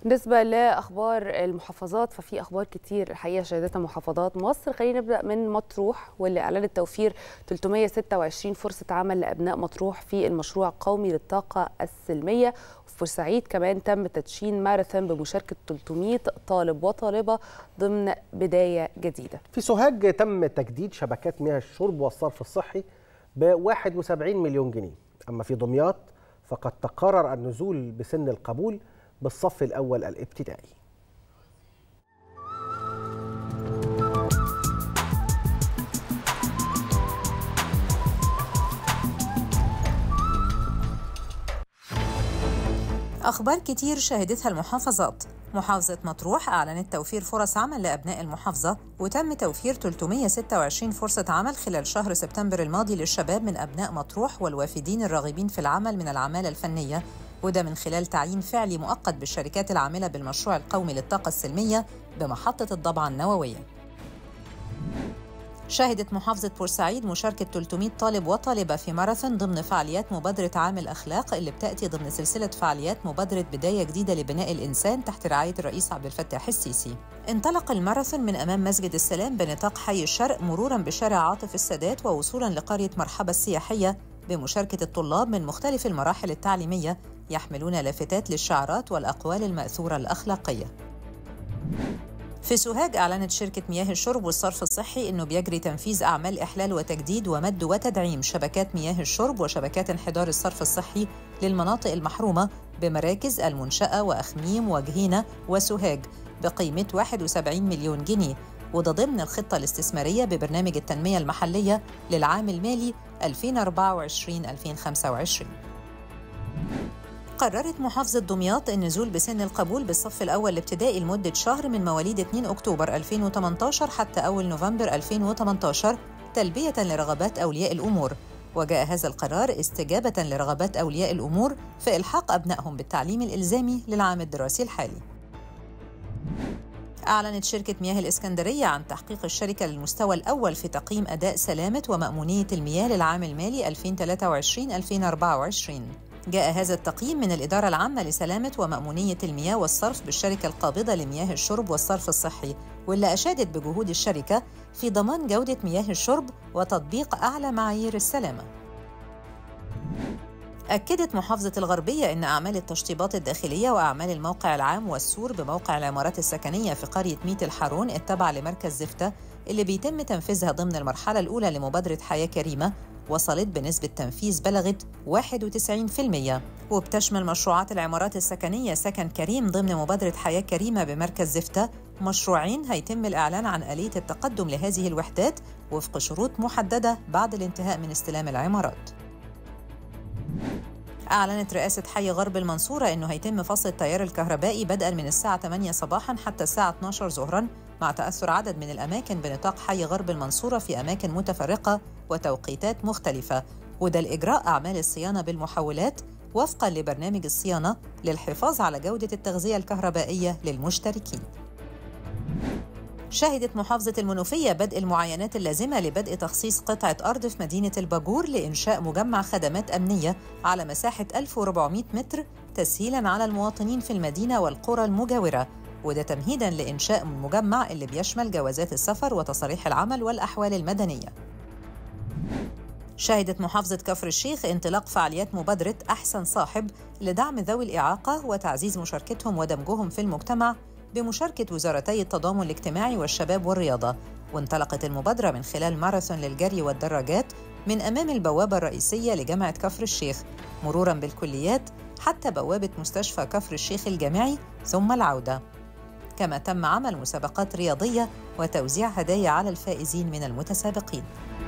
بالنسبة لأخبار المحافظات ففي أخبار كتير الحقيقة شهدتها محافظات مصر. خلينا نبدأ من مطروح، واللي أعلنت توفير 326 فرصة عمل لأبناء مطروح في المشروع القومي للطاقة السلمية. وفي بورسعيد كمان تم تدشين ماراثون بمشاركة 300 طالب وطالبة ضمن بداية جديدة. في سوهاج تم تجديد شبكات مياه الشرب والصرف الصحي ب 71 مليون جنيه. أما في دمياط فقد تقرر النزول بسن القبول بالصف الأول الابتدائي. أخبار كتير شهدتها المحافظات. محافظة مطروح أعلنت توفير فرص عمل لأبناء المحافظة، وتم توفير 326 فرصة عمل خلال شهر سبتمبر الماضي للشباب من أبناء مطروح والوافدين الراغبين في العمل من العمالة الفنية، وده من خلال تعيين فعلي مؤقت بالشركات العاملة بالمشروع القومي للطاقة السلمية بمحطة الضبعة النووية. شهدت محافظة بورسعيد مشاركة 300 طالب وطالبة في ماراثون ضمن فعاليات مبادرة عام الأخلاق، اللي بتأتي ضمن سلسلة فعاليات مبادرة بداية جديدة لبناء الإنسان تحت رعاية الرئيس عبد الفتاح السيسي. انطلق الماراثون من أمام مسجد السلام بنطاق حي الشرق، مرورا بشارع عاطف السادات، ووصولا لقرية مرحبا السياحية، بمشاركة الطلاب من مختلف المراحل التعليمية يحملون لافتات للشعارات والأقوال المأثورة الأخلاقية. في سوهاج أعلنت شركة مياه الشرب والصرف الصحي أنه بيجري تنفيذ أعمال إحلال وتجديد ومد وتدعيم شبكات مياه الشرب وشبكات انحدار الصرف الصحي للمناطق المحرومة بمراكز المنشأة وأخميم وجهينة وسوهاج بقيمة 71 مليون جنيه، وده ضمن الخطة الاستثمارية ببرنامج التنمية المحلية للعام المالي 2024-2025. قررت محافظة دمياط النزول بسن القبول بالصف الأول الابتدائي لمدة شهر من مواليد 2 أكتوبر 2018 حتى أول نوفمبر 2018 تلبية لرغبات أولياء الأمور، وجاء هذا القرار استجابة لرغبات أولياء الأمور في إلحاق أبنائهم بالتعليم الإلزامي للعام الدراسي الحالي. أعلنت شركة مياه الإسكندرية عن تحقيق الشركة للمستوى الأول في تقييم أداء سلامة ومأمونية المياه للعام المالي 2023-2024. جاء هذا التقييم من الإدارة العامة لسلامة ومأمونية المياه والصرف بالشركة القابضة لمياه الشرب والصرف الصحي، واللي أشادت بجهود الشركة في ضمان جودة مياه الشرب وتطبيق أعلى معايير السلامة. أكدت محافظة الغربية أن أعمال التشطيبات الداخلية وأعمال الموقع العام والسور بموقع العمارات السكنية في قرية ميت الحارون التابعة لمركز زفتة، اللي بيتم تنفيذها ضمن المرحلة الأولى لمبادرة حياة كريمة، وصلت بنسبة تنفيذ بلغت 91%، وبتشمل مشروعات العمارات السكنية سكن كريم ضمن مبادرة حياة كريمة بمركز زفتة مشروعين هيتم الإعلان عن آلية التقدم لهذه الوحدات وفق شروط محددة بعد الانتهاء من استلام العمارات. أعلنت رئاسة حي غرب المنصورة أنه هيتم فصل التيار الكهربائي بدءاً من الساعة 8 صباحاً حتى الساعة 12 ظهراً، مع تأثر عدد من الأماكن بنطاق حي غرب المنصورة في أماكن متفرقة وتوقيتات مختلفة، وده لإجراء أعمال الصيانة بالمحولات وفقاً لبرنامج الصيانة للحفاظ على جودة التغذية الكهربائية للمشتركين. شهدت محافظة المنوفية بدء المعاينات اللازمة لبدء تخصيص قطعة أرض في مدينة الباجور لإنشاء مجمع خدمات أمنية على مساحة 1400 متر تسهيلاً على المواطنين في المدينة والقرى المجاورة، وده تمهيداً لإنشاء المجمع اللي بيشمل جوازات السفر وتصاريح العمل والأحوال المدنية. شهدت محافظة كفر الشيخ انطلاق فعاليات مبادرة أحسن صاحب لدعم ذوي الإعاقة وتعزيز مشاركتهم ودمجهم في المجتمع بمشاركة وزارتي التضامن الاجتماعي والشباب والرياضة، وانطلقت المبادرة من خلال ماراثون للجري والدراجات من أمام البوابة الرئيسية لجامعة كفر الشيخ، مروراً بالكليات حتى بوابة مستشفى كفر الشيخ الجامعي ثم العودة. كما تم عمل مسابقات رياضية وتوزيع هدايا على الفائزين من المتسابقين.